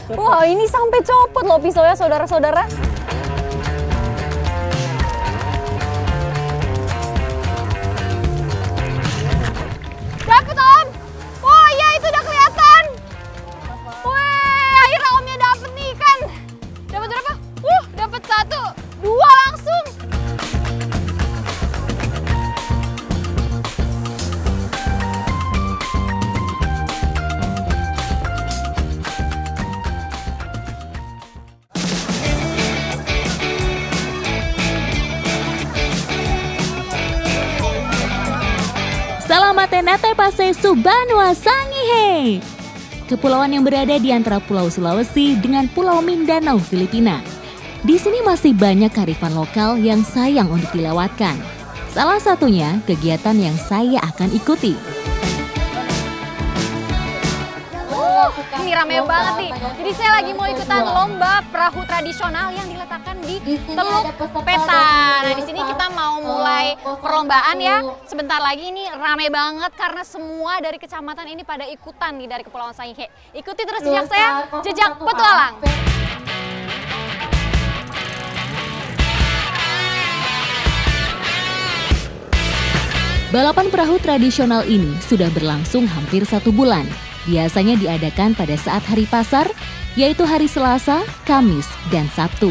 Wah, ini sampai copot loh pisaunya, saudara-saudara. Dapet Om! Wah iya itu udah kelihatan. Wah akhirnya Omnya dapet nih kan. Dapat berapa? Dapat 1, 2 langsung. Selamat Nate Pase Subanua Sangihe. Kepulauan yang berada di antara Pulau Sulawesi dengan Pulau Mindanao, Filipina. Di sini masih banyak kearifan lokal yang sayang untuk dilewatkan. Salah satunya kegiatan yang saya akan ikuti. Ini rame banget nih. Jadi saya lagi mau ikutan lomba perahu tradisional yang diletakkan di Teluk Petan. Nah, di sini kita mau mulai perlombaan ya. Sebentar lagi ini rame banget karena semua dari kecamatan ini pada ikutan nih dari Kepulauan Sangihe. Ikuti terus jejak saya, jejak petualang. Balapan perahu tradisional ini sudah berlangsung hampir 1 bulan. Biasanya diadakan pada saat hari pasar, yaitu hari Selasa, Kamis, dan Sabtu.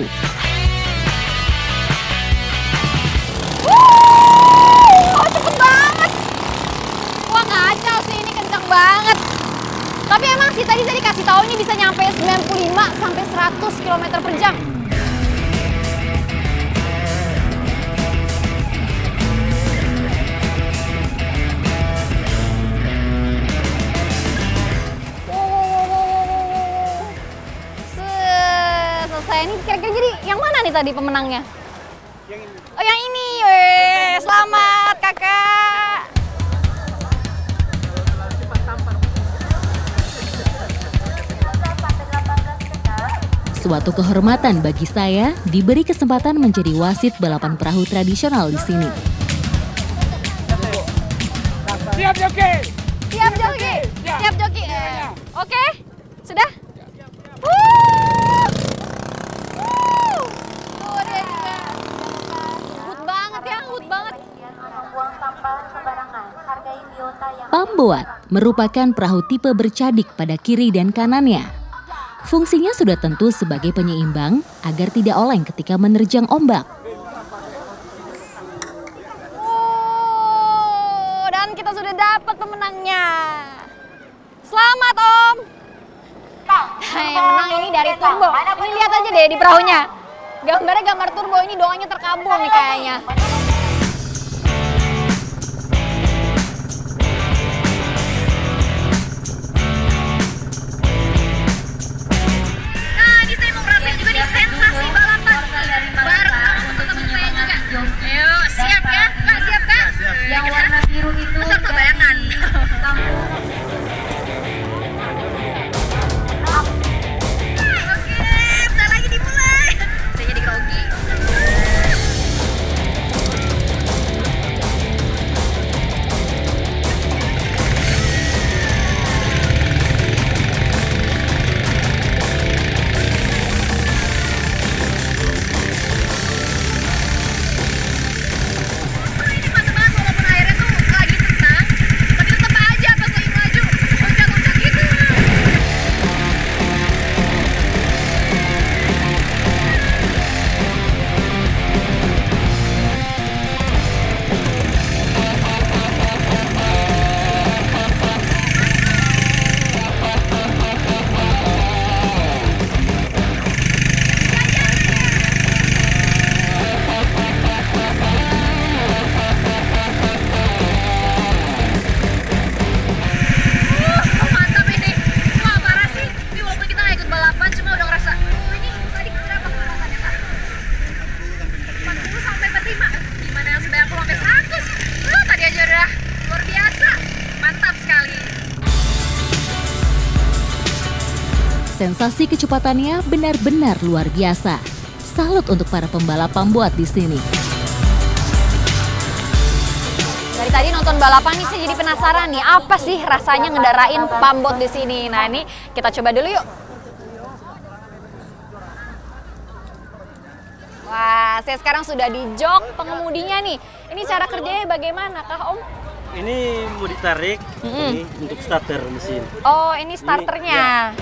Cepet banget. Wah kacau sih, ini kencang banget. Tapi emang sih tadi saya dikasih tahu ini bisa nyampe 95 sampai 100 km per jam. Ini kira-kira jadi yang mana nih tadi pemenangnya? Yang ini. Oh yang ini, weh. Selamat kakak. Suatu kehormatan bagi saya diberi kesempatan menjadi wasit balapan perahu tradisional di sini. Siap joki. Siap joki. Siap joki. Oke, sudah. Pamboat merupakan perahu tipe bercadik pada kiri dan kanannya. Fungsinya sudah tentu sebagai penyeimbang agar tidak oleng ketika menerjang ombak. Dan kita sudah dapat pemenangnya. Selamat Om. Yang menang ini dari Turbo. Ini lihat aja deh di perahunya. Gambarnya gambar Turbo, ini doanya terkabul nih kayaknya. Sensasi kecepatannya benar-benar luar biasa. Salut untuk para pembalap pamboat di sini. Dari tadi nonton balapan nih, saya jadi penasaran nih, apa sih rasanya ngedarain pambot di sini. Nah ini kita coba dulu yuk. Wah, saya sekarang sudah di jok pengemudinya nih. Ini cara kerjanya bagaimana kah Om? Ini mau ditarik, ini untuk starter mesin. Oh, ini starternya.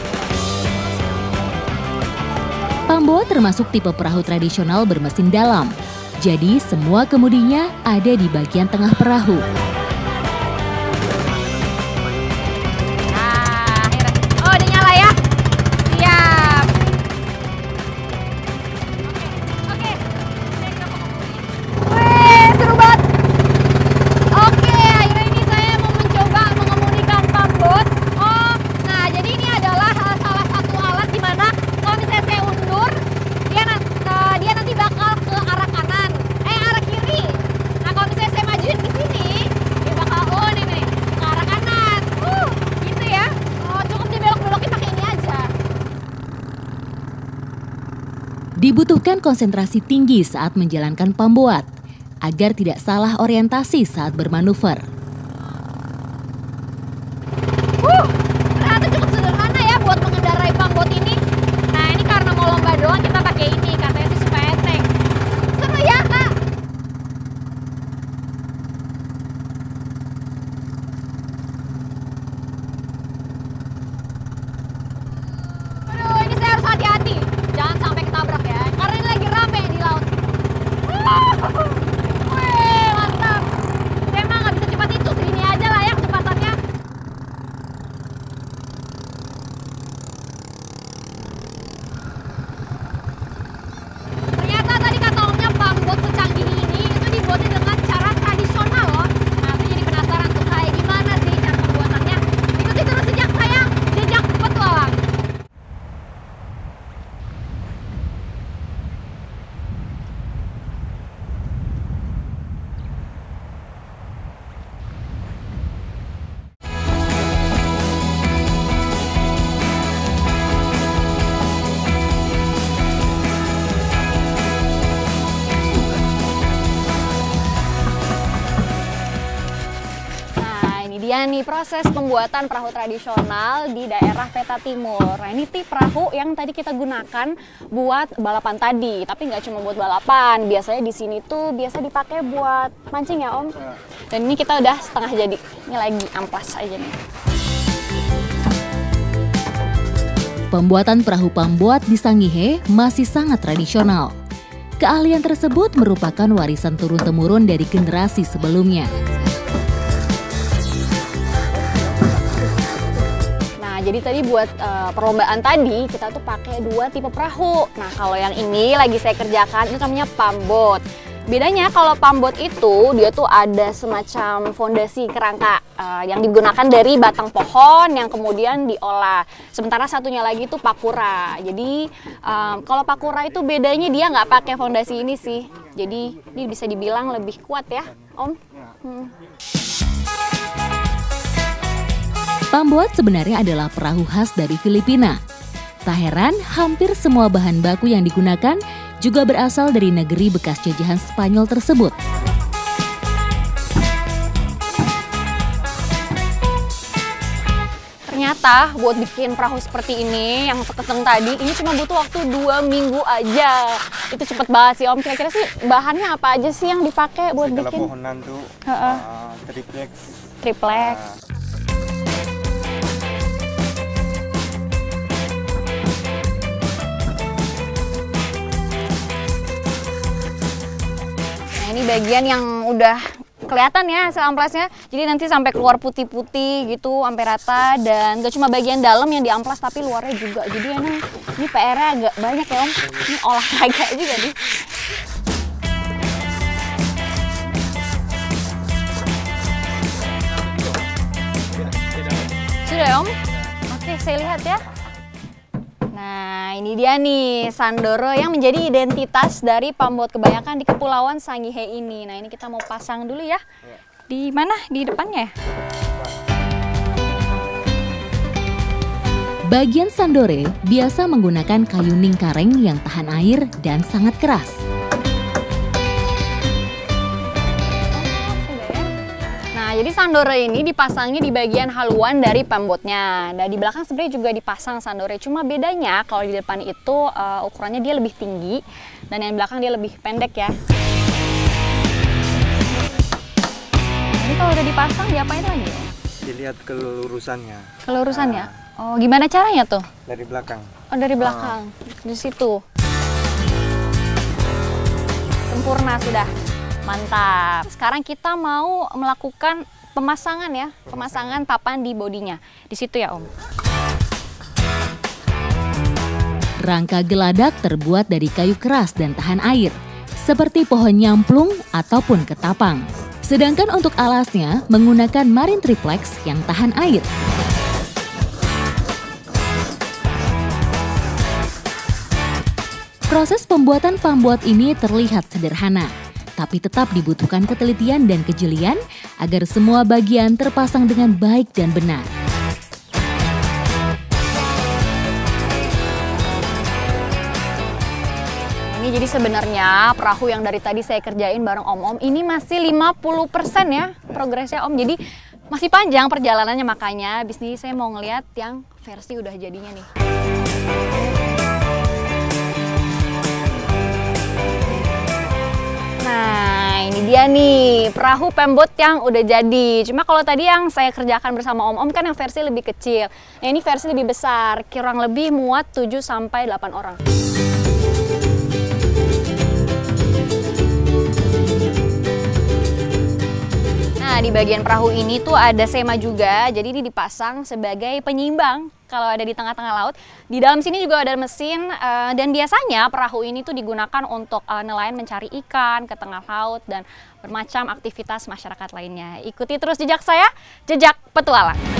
Pamboat termasuk tipe perahu tradisional bermesin dalam. Jadi semua kemudinya ada di bagian tengah perahu. Nah, akhirnya. Oh, udah nyala ya? Siap. Oke. Wih, seru banget. Oke, akhirnya ini saya mau mencoba mengemudikan pamboat. Oh, nah jadi ini adalah salah satu alat di mana kalau misalnya saya undur, dia nanti bakal ke arah kanan, arah kiri. Nah kalau misalnya saya majuin ke sini, dia bakal nih ke arah kanan. Gitu ya. Oh, cukup dibelok-belokin pakai ini aja. Dibutuhkan konsentrasi tinggi saat menjalankan pamboat agar tidak salah orientasi saat bermanuver. Ternyata cukup sederhana ya buat mengendarai pamboat ini. Nah ini karena mau lomba doang kita pakai ini, katanya sih supaya enteng. Seru ya Kak? Aduh, ini saya harus hati-hati. Jangan sampai ketabrak ya, karena ini lagi rame di laut. Wih, mantap. Saya emang nggak bisa cepat itu, segini aja lah ya kecepatannya. Ternyata tadi kata Omnya pamboat secanggih ini itu dibuatnya dengan cara tradisional loh. Nah, saya jadi penasaran tuh kayak gimana sih cara pembuatannya. Ikuti terus jejak saya, jejak petualang. Dia nih proses pembuatan perahu tradisional di daerah Peta Timur. Nah ini perahu yang tadi kita gunakan buat balapan tadi, tapi nggak cuma buat balapan. Biasanya di sini tuh biasa dipakai buat mancing ya Om. Dan ini kita udah setengah jadi. Ini lagi amplas aja nih. Pembuatan perahu pamboat di Sangihe masih sangat tradisional. Keahlian tersebut merupakan warisan turun-temurun dari generasi sebelumnya. Jadi tadi buat perlombaan tadi kita tuh pakai 2 tipe perahu. Nah kalau yang ini lagi saya kerjakan itu namanya pamboat. Bedanya kalau pamboat itu dia tuh ada semacam fondasi kerangka yang digunakan dari batang pohon yang kemudian diolah. Sementara satunya lagi itu pakura. Jadi kalau pakura itu bedanya dia nggak pakai fondasi ini sih. Jadi ini bisa dibilang lebih kuat ya Om. Pamboat sebenarnya adalah perahu khas dari Filipina. Tak heran, hampir semua bahan baku yang digunakan juga berasal dari negeri bekas jajahan Spanyol tersebut. Ternyata buat bikin perahu seperti ini yang sekeceng tadi, ini cuma butuh waktu 2 minggu aja. Itu cepet banget sih Om. Kira-kira sih bahannya apa aja sih yang dipakai buat bikin? Kalau pohonan tuh triplex. Triplex. Ini bagian yang udah kelihatan ya hasil amplasnya. Jadi nanti sampai keluar putih-putih gitu, sampai rata. Dan gak cuma bagian dalam yang diamplas, tapi luarnya juga. Jadi emang ini PR-nya agak banyak ya Om. Ini olahraga juga nih. Sudah ya Om? Oke, saya lihat ya. Nah ini dia nih Sandoro yang menjadi identitas dari pamboat kebanyakan di Kepulauan Sangihe ini. Nah ini kita mau pasang dulu ya. Di mana? Di depannya ya? Bagian sandore biasa menggunakan kayu ningkareng yang tahan air dan sangat keras. Nah jadi sandore ini dipasangnya di bagian haluan dari pembotnya. Nah, di belakang sebenarnya juga dipasang sandore. Cuma bedanya kalau di depan itu ukurannya dia lebih tinggi dan yang di belakang dia lebih pendek ya. Jadi kalau udah dipasang diapain lagi? Dilihat kelurusannya. Kelurusannya? Oh, gimana caranya tuh? Dari belakang. Oh, dari belakang. Di situ. Sempurna sudah. Mantap. Sekarang kita mau melakukan pemasangan ya. Pemasangan papan di bodinya. Di situ ya, Om. Rangka geladak terbuat dari kayu keras dan tahan air, seperti pohon nyamplung ataupun ketapang. Sedangkan untuk alasnya menggunakan marine triplex yang tahan air. Proses pembuatan pambuat ini terlihat sederhana, tapi tetap dibutuhkan ketelitian dan kejelian agar semua bagian terpasang dengan baik dan benar. Ini jadi sebenarnya perahu yang dari tadi saya kerjain bareng Om-Om ini masih 50% ya progresnya Om. Jadi masih panjang perjalanannya, makanya abis ini saya mau ngeliat yang versi udah jadinya nih. Nah, ini dia nih perahu pembot yang udah jadi. Cuma kalau tadi yang saya kerjakan bersama Om-Om kan yang versi lebih kecil. Nah, ini versi lebih besar, kurang lebih muat 7-8 orang. Nah, di bagian perahu ini tuh ada sema juga, jadi ini dipasang sebagai penyimbang kalau ada di tengah-tengah laut. Di dalam sini juga ada mesin, dan biasanya perahu ini tuh digunakan untuk nelayan mencari ikan ke tengah laut dan bermacam aktivitas masyarakat lainnya. Ikuti terus jejak saya, Jejak Petualang.